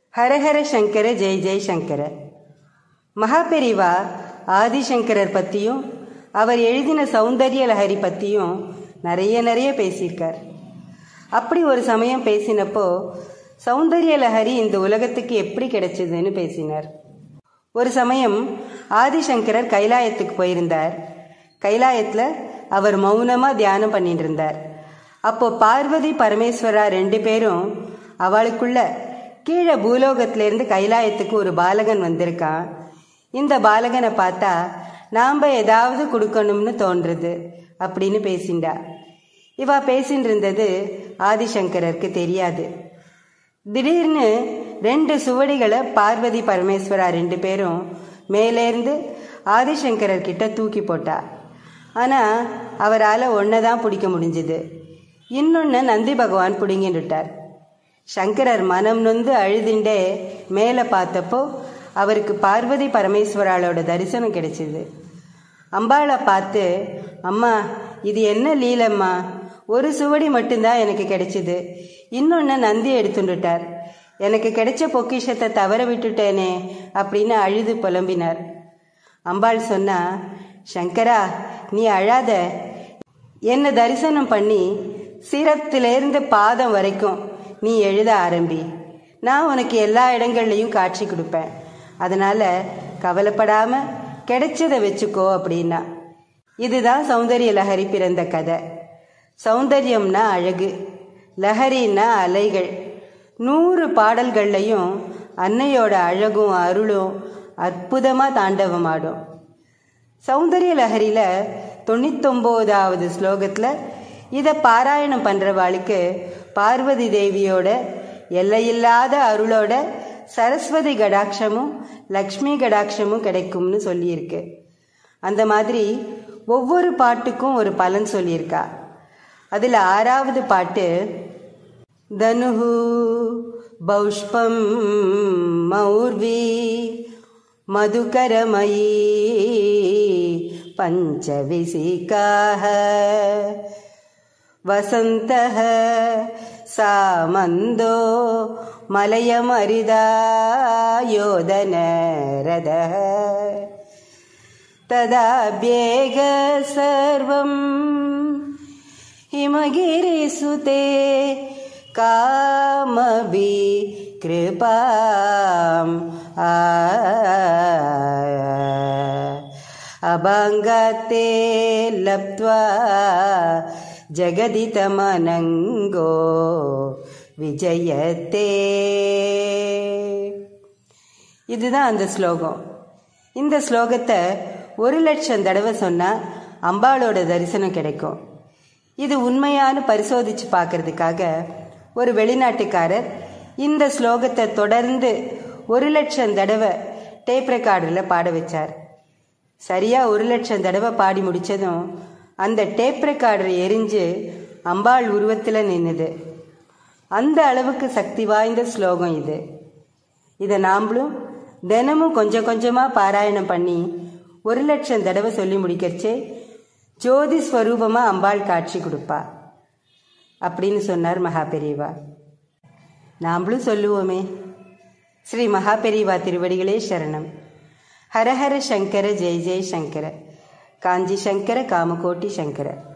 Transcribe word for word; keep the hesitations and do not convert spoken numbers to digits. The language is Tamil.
ஹரஹர சங்கர ஜெய் ஜெய் சங்கர. மகாபெரிவா ஆதிசங்கரர் பற்றியும் அவர் எழுதின சௌந்தர்ய லஹரி பற்றியும் நிறைய நிறைய பேசியிருக்கார். அப்படி ஒரு சமயம் பேசினப்போ சௌந்தர்ய லஹரி இந்த உலகத்துக்கு எப்படி கிடைச்சதுன்னு பேசினார். ஒரு சமயம் ஆதிசங்கரர் கைலாயத்துக்கு போயிருந்தார். கைலாயத்தில் அவர் மௌனமாக தியானம் பண்ணிட்டு இருந்தார். அப்போ பார்வதி பரமேஸ்வரா ரெண்டு பேரும் அவளுக்குள்ள கீழே பூலோகத்திலேருந்து கைலாயத்துக்கு ஒரு பாலகன் வந்திருக்கான். இந்த பாலகனை பார்த்தா நாம் ஏதாவது கொடுக்கணும்னு தோன்றுறது அப்படின்னு பேசிண்டா. இவா பேசின்னு இருந்தது ஆதிசங்கரருக்கு தெரியாது. திடீர்னு ரெண்டு சுவடிகளை பார்வதி பரமேஸ்வரா ரெண்டு பேரும் மேலேருந்து ஆதிசங்கரர்கிட்ட தூக்கி போட்டா. ஆனால் அவரால் ஒன்றை தான் பிடிக்க முடிஞ்சுது, இன்னொன்று நந்தி பகவான் பிடுங்கிட்டுட்டார். சங்கரர் மனம் நொந்து அழுதுண்டே மேலே பார்த்தப்போ அவருக்கு பார்வதி பரமேஸ்வராளோட தரிசனம் கிடைச்சிது. அம்பாளை பார்த்து, அம்மா இது என்ன லீலம்மா, ஒரு சுவடி மட்டும்தான் எனக்கு கிடைச்சிது, இன்னொன்று நந்தி எடுத்துட்டார், எனக்கு கிடைச்ச பொக்கிஷத்தை தவற விட்டுட்டேனே அப்படின்னு அழுது புலம்பினார். அம்பாள் சொன்னா, சங்கரா நீ அழாத, என்னை தரிசனம் பண்ணி சிரத்திலேருந்து பாதம் வரைக்கும் நீ எழுத ஆரம்பி, நான் உனக்கு எல்லா இடங்கள்லையும் காட்சி கொடுப்பேன், அதனால் கவலைப்படாமல் கிடைச்சதை வச்சுக்கோ அப்படின்னா. இதுதான் சௌந்தர்ய லஹரி பிறந்த கதை. சௌந்தர்யம்னா அழகு, லஹரின்னா அலைகள். நூறு பாடல்கள்லையும் அன்னையோட அழகும் அருளும் அற்புதமாக தாண்டவமாடும். சௌந்தர்ய லஹரியில் தொண்ணூத்தொம்போதாவது ஸ்லோகத்தில் இதை பாராயணம் பண்ணுறவாளுக்கு பார்வதி தேவியோட எல்லையில்லாத அருளோட சரஸ்வதி கடாட்சமும் லக்ஷ்மி கடாட்சமும் கிடைக்கும்னு சொல்லியிருக்கு. அந்த மாதிரி ஒவ்வொரு பாட்டுக்கும் ஒரு பலன் சொல்லியிருக்கா. அதில் ஆறாவது பாட்டு, தனுஹு பௌஷ்பம் மௌர்வி மதுகரமயி பஞ்சவிசிகாஹ வசந்தஹ சாமந்தோ மலயமரிதா யோதனரதஹ ததாப்யேக சர்வம் ஹிமகிரிசுதே காமபி கிருபாம் அபங்கத்தே லப்த்வா ஜகதிதமனங்கோ விஜயத்தே. இதுதான் அந்த ஸ்லோகம். இந்த ஸ்லோகத்தை ஒரு லட்சம் தடவை சொன்னால் அம்பாளோட தரிசனம் கிடைக்கும். இது உண்மையானு பரிசோதித்து பார்க்கறதுக்காக ஒரு வெளிநாட்டுக்காரர் இந்த ஸ்லோகத்தை தொடர்ந்து ஒரு லட்சம் தடவை டேப் ரெக்கார்டரில் பாட வச்சார். சரியாக ஒரு லட்சம் தடவை பாடி முடித்ததும் அந்த டேப் ரெக்கார்டர் எரிஞ்சு அம்பாள் உருவத்தில் நின்றுது. அந்த அளவுக்கு சக்தி வாய்ந்த ஸ்லோகம் இது. இதை நாம்ளும் தினமும் கொஞ்சம் கொஞ்சமாக பாராயணம் பண்ணி ஒரு லட்சம் தடவை சொல்லி முடிக்கிறச்சே ஜோதி ஸ்வரூபமாக அம்பாள் காட்சி கொடுப்பா அப்படின்னு சொன்னார் மகாபெரிவா. நாம்ளும் சொல்லுவோமே. ஸ்ரீ மகாபெரிவா திருவடிகளே சரணம். ஹரஹர சங்கர ஜெய் ஜெய் சங்கர. காஞ்சி சங்கர காமகோட்டி சங்கர.